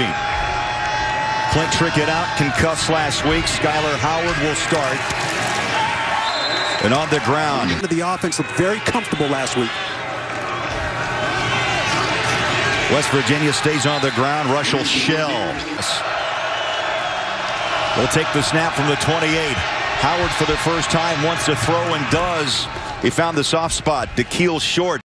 receiving. Clint Trickett out, concussed last week. Skyler Howard will start. And on the ground. The offense looked very comfortable last week. West Virginia stays on the ground. Russell Shell will take the snap from the 28. Howard for the first time wants to throw and does. He found the soft spot. Da'Keil Short.